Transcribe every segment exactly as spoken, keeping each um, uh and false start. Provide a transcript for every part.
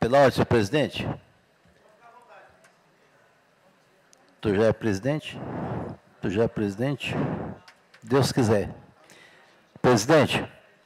Pela ordem, senhor presidente. Tu já é presidente? Tu já é presidente? Deus quiser. Presidente,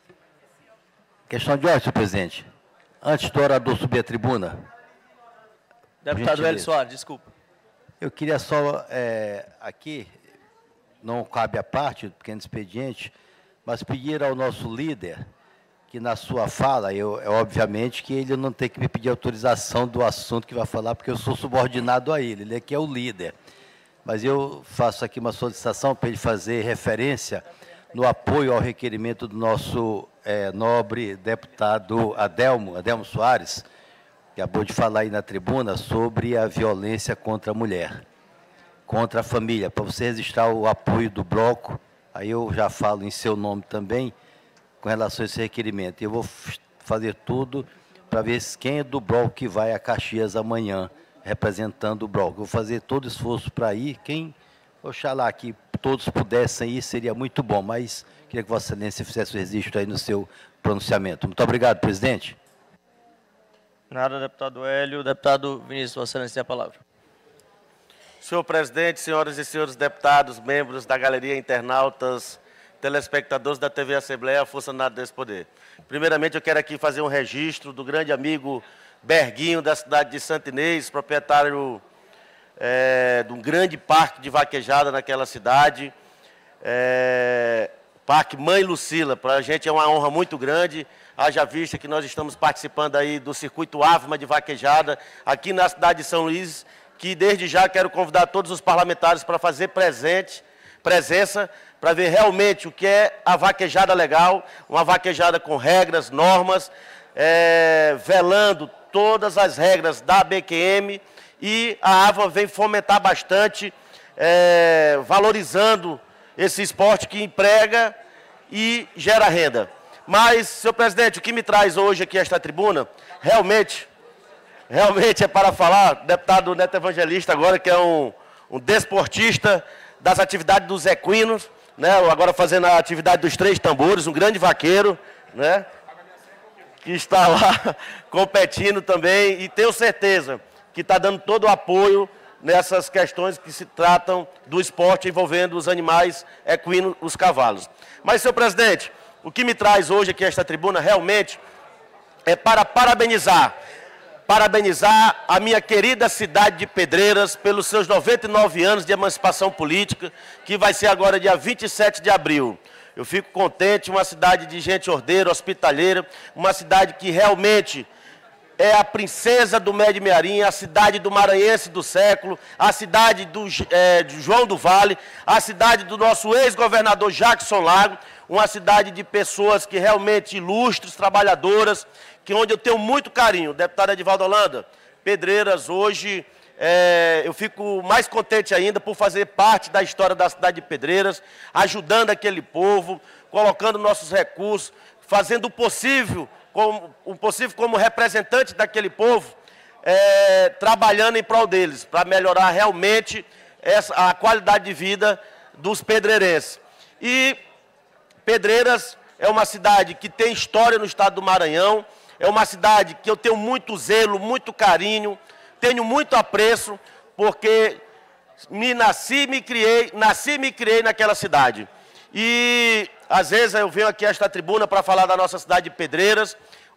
questão de ordem, senhor presidente. Antes do orador subir à tribuna. Deputado Hélio Soares, desculpa. Eu queria só, é, aqui, não cabe à parte do pequeno expediente, mas pedir ao nosso líder que na sua fala, eu, é, obviamente que ele não tem que me pedir autorização do assunto que vai falar, porque eu sou subordinado a ele, ele é que é o líder. Mas eu faço aqui uma solicitação para ele fazer referência no apoio ao requerimento do nosso é, nobre deputado Adelmo, Adelmo Soares, que acabou de falar aí na tribuna sobre a violência contra a mulher, contra a família, para você registrar o apoio do bloco, aí eu já falo em seu nome também, com relação a esse requerimento. Eu vou fazer tudo para ver quem é do bloco que vai a Caxias amanhã, representando o bloco. Vou fazer todo esforço para ir. Quem, oxalá que todos pudessem ir, seria muito bom, mas queria que Vossa Excelência fizesse o registro aí no seu pronunciamento. Muito obrigado, presidente. Nada, deputado Hélio. Deputado Vinícius, Vossa Excelência tem a palavra. Senhor presidente, senhoras e senhores deputados, membros da galeria, internautas, telespectadores da T V Assembleia, funcionários desse poder. Primeiramente, eu quero aqui fazer um registro do grande amigo Berguinho, da cidade de Santo Inês, proprietário é, de um grande parque de vaquejada naquela cidade, é, Parque Mãe Lucila. Para a gente é uma honra muito grande, haja vista que nós estamos participando aí do circuito Avma de vaquejada aqui na cidade de São Luís, que desde já quero convidar todos os parlamentares para fazer presente, presença, para ver realmente o que é a vaquejada legal, uma vaquejada com regras, normas, é, velando todas as regras da B Q M, e a AVA vem fomentar bastante, é, valorizando esse esporte que emprega e gera renda. Mas, senhor presidente, o que me traz hoje aqui a esta tribuna, realmente, realmente é para falar, deputado Neto Evangelista agora, que é um, um desportista das atividades dos equinos, né, agora fazendo a atividade dos três tambores, um grande vaqueiro, né, que está lá competindo também, e tenho certeza que está dando todo o apoio nessas questões que se tratam do esporte envolvendo os animais equinos, os cavalos. Mas, senhor presidente, o que me traz hoje aqui a esta tribuna realmente é para parabenizar, parabenizar a minha querida cidade de Pedreiras pelos seus noventa e nove anos de emancipação política, que vai ser agora dia vinte e sete de abril. Eu fico contente, uma cidade de gente ordeira, hospitaleira, uma cidade que realmente é a princesa do Médio Mearim, a cidade do maranhense do século, a cidade do, é, de João do Vale, a cidade do nosso ex-governador Jackson Lago, uma cidade de pessoas que realmente ilustres, trabalhadoras, que onde eu tenho muito carinho. Deputado Edivaldo Holanda, Pedreiras hoje, é, eu fico mais contente ainda por fazer parte da história da cidade de Pedreiras, ajudando aquele povo, colocando nossos recursos, fazendo o possível, como, o possível como representante daquele povo, é, trabalhando em prol deles, para melhorar realmente essa, a qualidade de vida dos pedreirenses. E Pedreiras é uma cidade que tem história no estado do Maranhão, é uma cidade que eu tenho muito zelo, muito carinho, tenho muito apreço, porque me nasci, me criei, nasci e me criei naquela cidade. E às vezes eu venho aqui a esta tribuna para falar da nossa cidade de Pedreiras,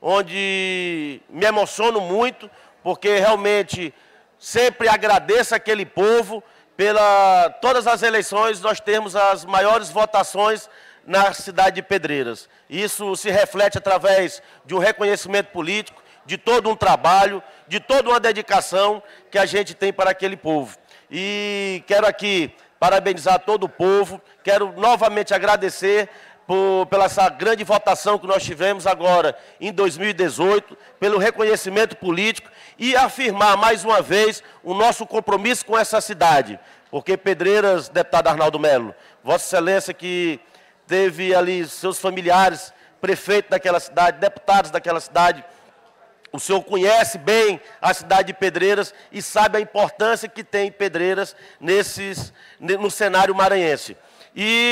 onde me emociono muito, porque realmente sempre agradeço aquele povo, pela todas as eleições nós temos as maiores votações na cidade de Pedreiras. Isso se reflete através de um reconhecimento político, de todo um trabalho, de toda uma dedicação que a gente tem para aquele povo. E quero aqui parabenizar todo o povo, quero novamente agradecer por, pela essa grande votação que nós tivemos agora em dois mil e dezoito, pelo reconhecimento político e afirmar mais uma vez o nosso compromisso com essa cidade. Porque Pedreiras, deputado Arnaldo Melo, Vossa Excelência que teve ali seus familiares, prefeito daquela cidade, deputados daquela cidade, o senhor conhece bem a cidade de Pedreiras e sabe a importância que tem Pedreiras nesses, no cenário maranhense. E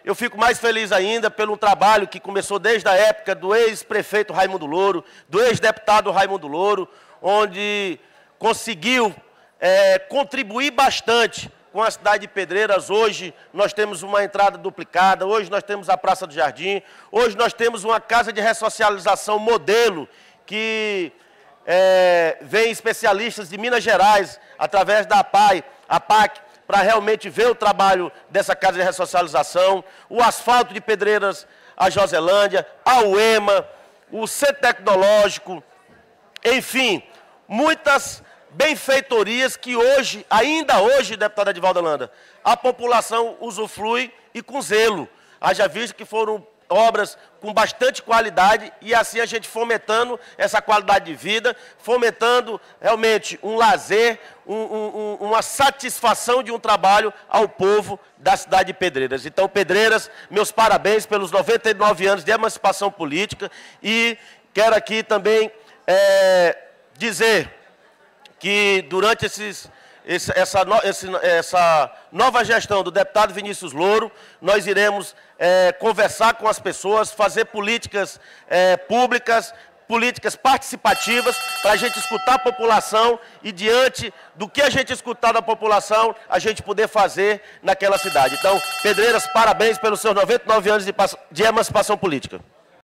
eu fico mais feliz ainda pelo trabalho que começou desde a época do ex-prefeito Raimundo Louro, do ex-deputado Raimundo Louro, onde conseguiu é, contribuir bastante com a cidade de Pedreiras. Hoje nós temos uma entrada duplicada, hoje nós temos a Praça do Jardim, hoje nós temos uma casa de ressocialização modelo que é, vem especialistas de Minas Gerais, através da A P A I, a P A C, para realmente ver o trabalho dessa casa de ressocialização, o asfalto de Pedreiras, a Joselândia, a UEMA, o Centro Tecnológico, enfim, muitas benfeitorias que hoje, ainda hoje, deputada Edivalda Holanda, a população usufrui e com zelo. Haja visto que foram obras com bastante qualidade e assim a gente fomentando essa qualidade de vida, fomentando realmente um lazer, um, um, uma satisfação de um trabalho ao povo da cidade de Pedreiras. Então, Pedreiras, meus parabéns pelos noventa e nove anos de emancipação política e quero aqui também é, dizer que durante esses, esse, essa, no, esse, essa nova gestão do deputado Vinícius Louro, nós iremos é, conversar com as pessoas, fazer políticas é, públicas, políticas participativas, para a gente escutar a população e, diante do que a gente escutar da população, a gente poder fazer naquela cidade. Então, Pedreiras, parabéns pelos seus noventa e nove anos de, de emancipação política.